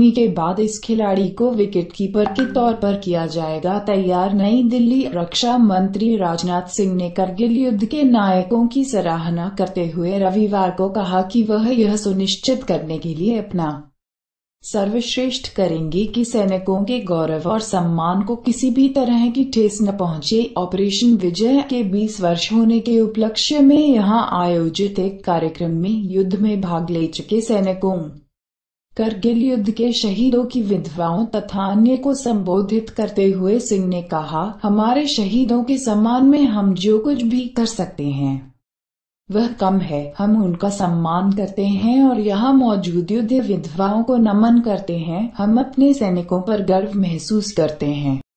उन्हीं के बाद इस खिलाड़ी को विकेटकीपर के तौर पर किया जाएगा तैयार। नई दिल्ली। रक्षा मंत्री राजनाथ सिंह ने करगिल युद्ध के नायकों की सराहना करते हुए रविवार को कहा कि वह यह सुनिश्चित करने के लिए अपना सर्वश्रेष्ठ करेंगे कि सैनिकों के गौरव और सम्मान को किसी भी तरह की ठेस न पहुंचे। ऑपरेशन विजय के 20 वर्ष होने के उपलक्ष्य में यहां आयोजित एक कार्यक्रम में युद्ध में भाग ले चुके सैनिकों, करगिल युद्ध के शहीदों की विधवाओं तथा अन्य को संबोधित करते हुए सिंह ने कहा, हमारे शहीदों के सम्मान में हम जो कुछ भी कर सकते हैं वह कम है। हम उनका सम्मान करते हैं और यहाँ मौजूद युद्ध विधवाओं को नमन करते हैं। हम अपने सैनिकों पर गर्व महसूस करते हैं।